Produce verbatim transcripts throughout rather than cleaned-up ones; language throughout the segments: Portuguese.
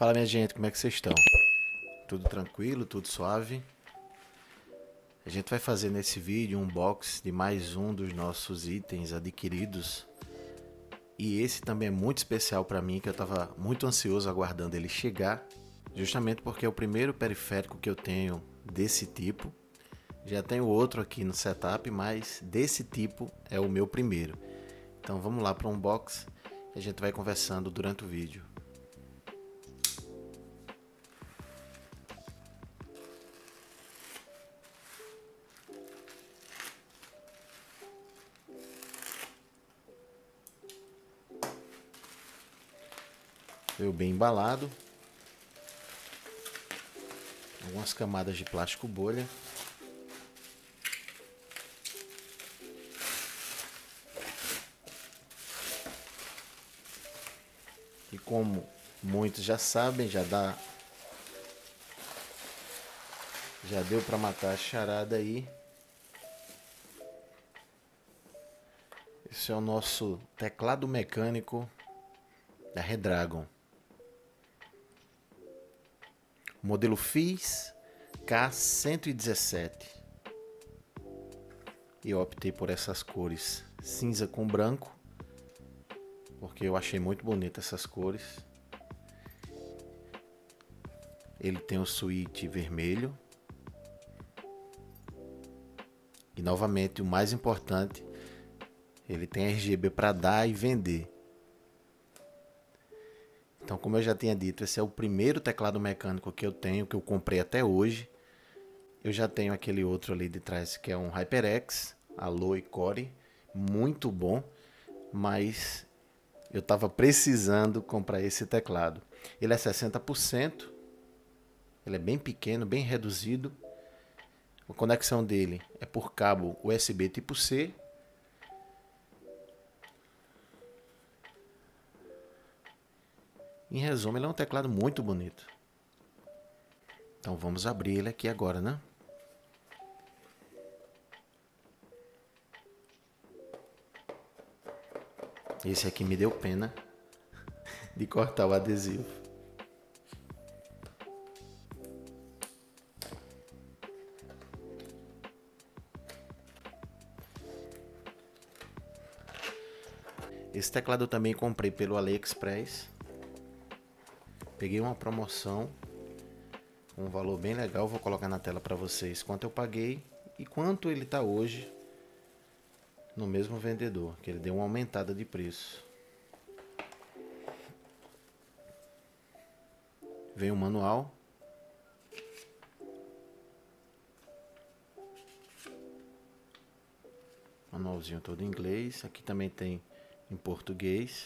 Fala, minha gente, como é que vocês estão? Tudo tranquilo, tudo suave? A gente vai fazer nesse vídeo um unboxing de mais um dos nossos itens adquiridos. E esse também é muito especial para mim, que eu estava muito ansioso aguardando ele chegar, justamente porque é o primeiro periférico que eu tenho desse tipo. Já tenho outro aqui no setup, mas desse tipo é o meu primeiro. Então vamos lá para o unboxing e a gente vai conversando durante o vídeo. Veio bem embalado, algumas camadas de plástico bolha, e como muitos já sabem, já dá, já deu para matar a charada aí. Esse é o nosso teclado mecânico da Redragon. Modelo F I S K cento e dezessete. E eu optei por essas cores cinza com branco, porque eu achei muito bonito essas cores. Ele tem o switch vermelho. E novamente, o mais importante, ele tem R G B para dar e vender. Então, como eu já tinha dito, esse é o primeiro teclado mecânico que eu tenho, que eu comprei até hoje. Eu já tenho aquele outro ali de trás, que é um HyperX Alloy Core, muito bom, mas eu estava precisando comprar esse teclado. Ele é sessenta por cento, ele é bem pequeno, bem reduzido. A conexão dele é por cabo U S B tipo C. Em resumo, ele é um teclado muito bonito. Então vamos abrir ele aqui agora, né? Esse aqui me deu pena de cortar o adesivo. Esse teclado eu também comprei pelo AliExpress. Peguei uma promoção, um valor bem legal. Vou colocar na tela para vocês quanto eu paguei e quanto ele está hoje no mesmo vendedor, que ele deu uma aumentada de preço. Vem o manual. Manualzinho todo em inglês. Aqui também tem em português.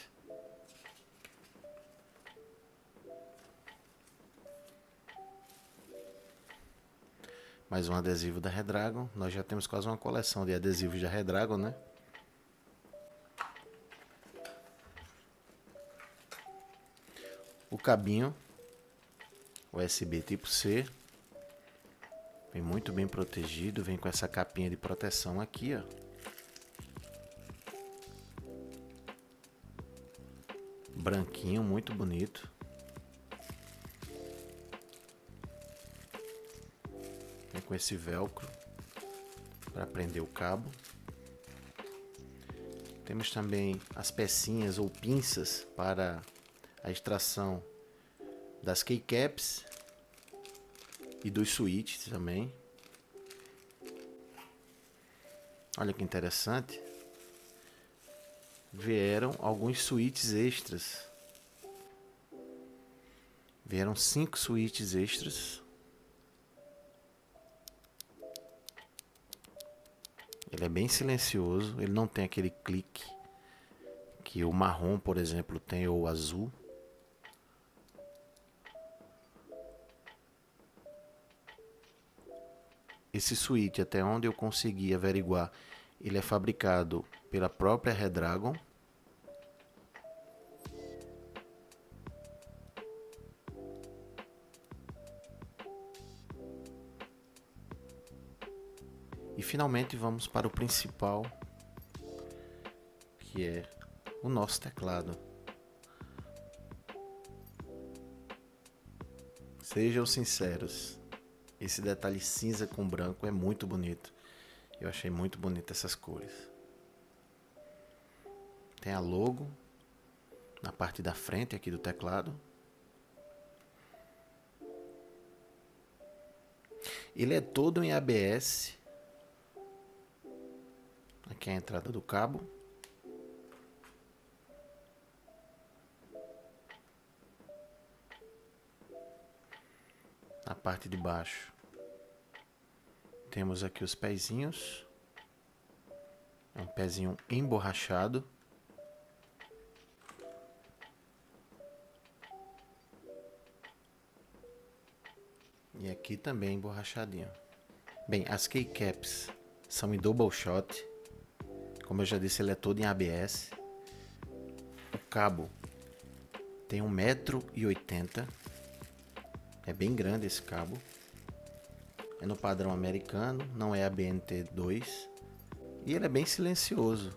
Mais um adesivo da Redragon. Nós já temos quase uma coleção de adesivos da Redragon, né? O cabinho U S B tipo C. Vem muito bem protegido. Vem com essa capinha de proteção aqui, ó. Branquinho, muito bonito. Vem com esse velcro para prender o cabo. Temos também as pecinhas ou pinças para a extração das keycaps e dos switches também. Olha que interessante. Vieram alguns switches extras. Vieram cinco switches extras. Ele é bem silencioso, ele não tem aquele clique que o marrom, por exemplo, tem, ou o azul. Esse switch, até onde eu consegui averiguar, ele é fabricado pela própria Redragon. E finalmente vamos para o principal, que é o nosso teclado. Sejam sinceros. Esse detalhe cinza com branco é muito bonito. Eu achei muito bonito essas cores. Tem a logo na parte da frente aqui do teclado. Ele é todo em A B S. Aqui é a entrada do cabo. Na parte de baixo temos aqui os pezinhos. É um pezinho emborrachado. E aqui também emborrachadinho. Bem, as keycaps são em double shot. Como eu já disse, ele é todo em A B S. O cabo tem um metro e oitenta. É bem grande esse cabo. É no padrão americano, não é A B N T dois. E ele é bem silencioso.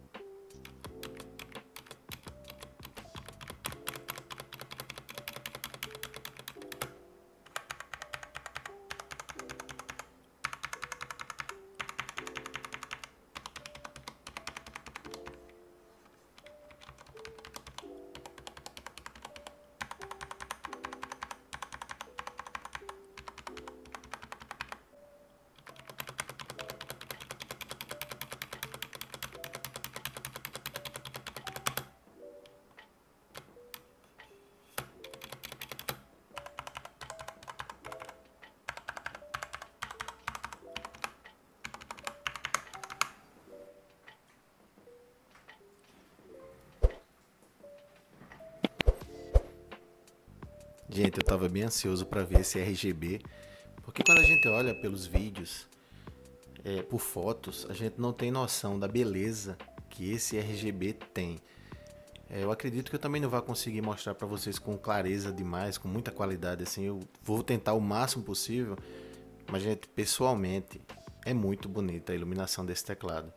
Gente, eu estava bem ansioso para ver esse R G B, porque quando a gente olha pelos vídeos, é, por fotos, a gente não tem noção da beleza que esse R G B tem. É, eu acredito que eu também não vou conseguir mostrar para vocês com clareza demais, com muita qualidade assim. Eu vou tentar o máximo possível, mas gente, pessoalmente é muito bonita a iluminação desse teclado.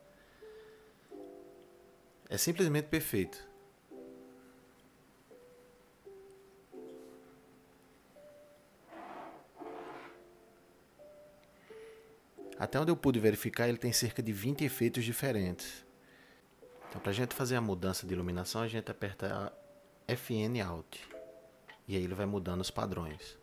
É simplesmente perfeito. Até onde eu pude verificar, ele tem cerca de vinte efeitos diferentes. Então, para a gente fazer a mudança de iluminação, a gente aperta F N Alt. E aí ele vai mudando os padrões.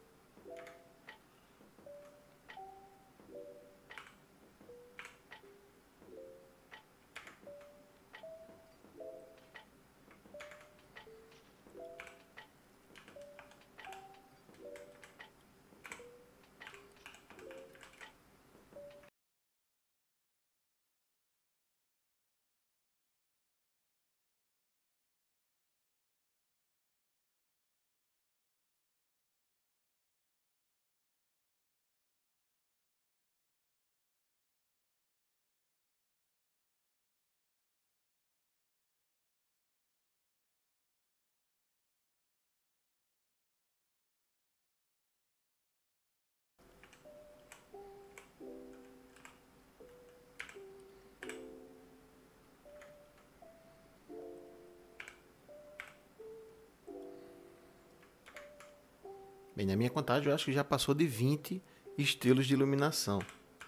Bem, na minha contagem eu acho que já passou de vinte estilos de iluminação.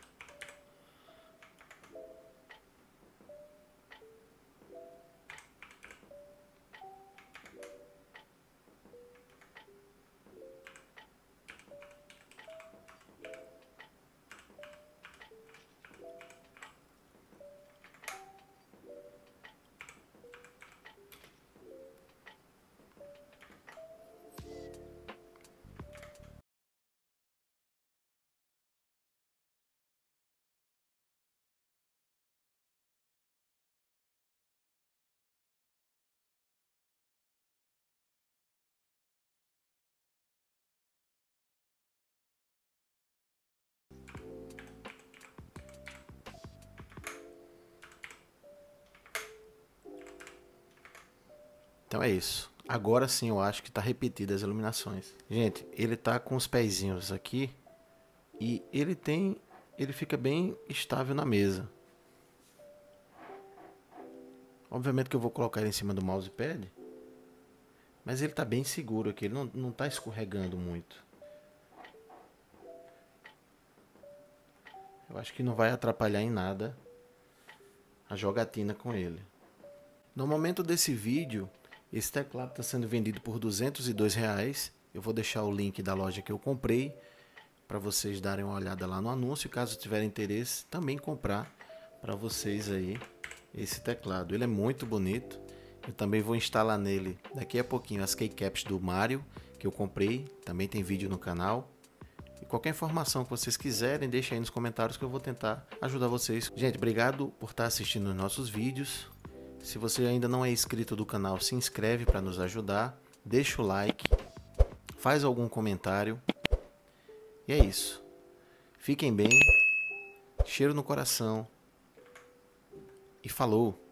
Então é isso. Agora sim eu acho que está repetida as iluminações. Gente, ele tá com os pezinhos aqui e ele tem, ele fica bem estável na mesa. Obviamente que eu vou colocar ele em cima do mousepad, mas ele está bem seguro aqui, ele não, não tá escorregando muito. Eu acho que não vai atrapalhar em nada a jogatina com ele. No momento desse vídeo, esse teclado está sendo vendido por duzentos e dois reais. Eu vou deixar o link da loja que eu comprei para vocês darem uma olhada lá no anúncio. Caso tiverem interesse, também comprar para vocês aí esse teclado. Ele é muito bonito. Eu também vou instalar nele daqui a pouquinho as keycaps do Mario que eu comprei. Também tem vídeo no canal. E qualquer informação que vocês quiserem, deixa aí nos comentários que eu vou tentar ajudar vocês. Gente, obrigado por estar assistindo os nossos vídeos. Se você ainda não é inscrito do canal, se inscreve para nos ajudar. Deixa o like, faz algum comentário. E é isso. Fiquem bem, cheiro no coração e falou!